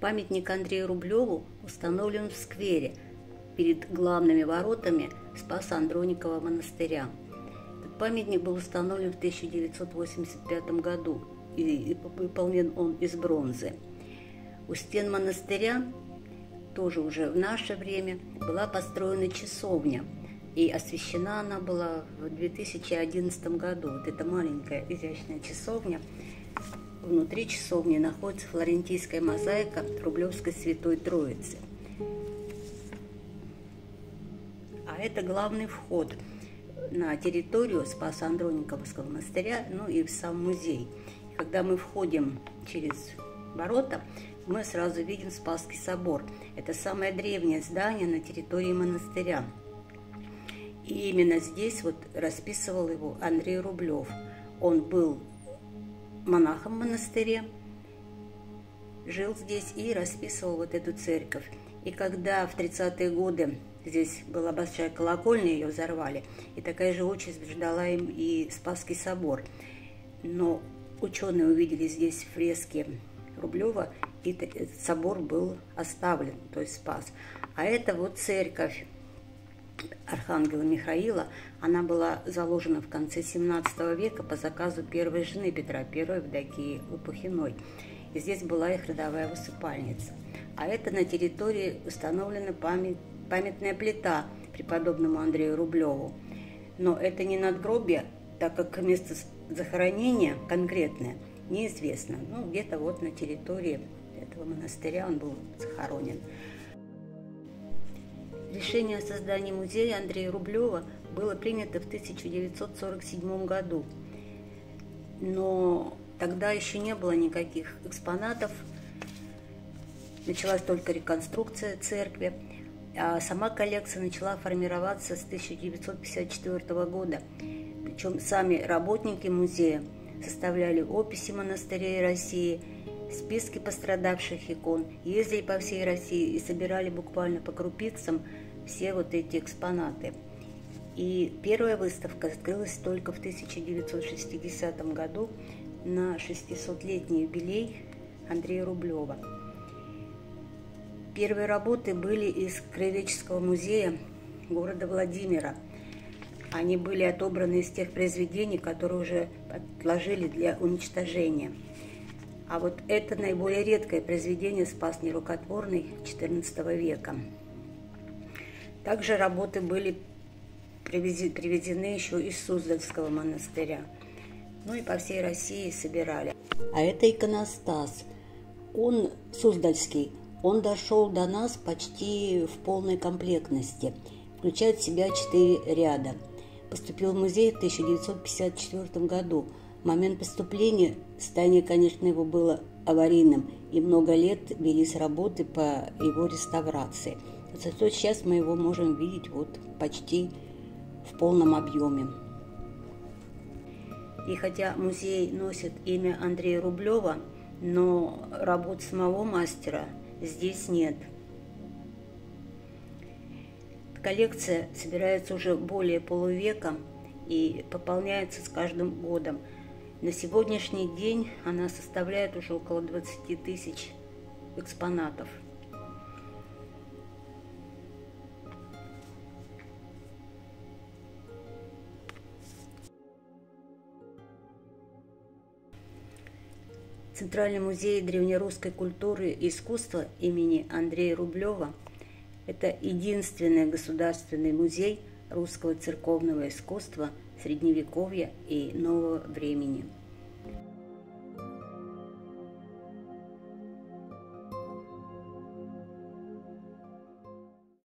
Памятник Андрею Рублеву установлен в сквере перед главными воротами Спасо-Андроникова монастыря. Этот памятник был установлен в 1985 году и выполнен он из бронзы. У стен монастыря, тоже уже в наше время, была построена часовня, и освящена она была в 2011 году. Вот эта маленькая изящная часовня. Внутри часовни находится флорентийская мозаика Рублевской Святой Троицы. А это главный вход на территорию Спасо-Андрониковского монастыря, ну и в сам музей. И когда мы входим через ворота, мы сразу видим Спасский собор. Это самое древнее здание на территории монастыря. И именно здесь вот расписывал его Андрей Рублев. Он был монахом в монастыре, жил здесь и расписывал вот эту церковь. И когда в 30-е годы здесь была большая колокольня, ее взорвали, и такая же участь ждала им и Спасский собор. Но ученые увидели здесь фрески Рублева, и этот собор был оставлен, то есть спас. А это вот церковь Архангела Михаила, она была заложена в конце 17 века по заказу первой жены Петра I, Евдокии Лопухиной. И здесь была их родовая усыпальница. А это на территории установлена памятная плита преподобному Андрею Рублеву. Но это не надгробие, так как место захоронения конкретное неизвестно. Ну, где-то вот на территории этого монастыря он был захоронен. Решение о создании музея Андрея Рублева было принято в 1947 году, но тогда еще не было никаких экспонатов, началась только реконструкция церкви, а сама коллекция начала формироваться с 1954 года. Причем сами работники музея составляли описи монастырей России, списки пострадавших икон, ездили по всей России и собирали буквально по крупицам все вот эти экспонаты. И первая выставка открылась только в 1960 году на 600-летний юбилей Андрея Рублева. Первые работы были из Краеведческого музея города Владимира. Они были отобраны из тех произведений, которые уже отложили для уничтожения. А вот это наиболее редкое произведение «Спас нерукотворный» XIV века. Также работы были привезены еще из Суздальского монастыря. Ну и по всей России собирали. А это иконостас. Он суздальский. Он дошел до нас почти в полной комплектности. Включает в себя 4 ряда. Поступил в музей в 1954 году. В момент поступления состояние, конечно, его было аварийным, и много лет велись работы по его реставрации. Зато сейчас мы его можем видеть вот почти в полном объеме. И хотя музей носит имя Андрея Рублева, но работ самого мастера здесь нет. Коллекция собирается уже более полувека и пополняется с каждым годом. На сегодняшний день она составляет уже около 20 тысяч экспонатов. Центральный музей древнерусской культуры и искусства имени Андрея Рублева – это единственный государственный музей русского церковного искусства Средневековья и нового времени.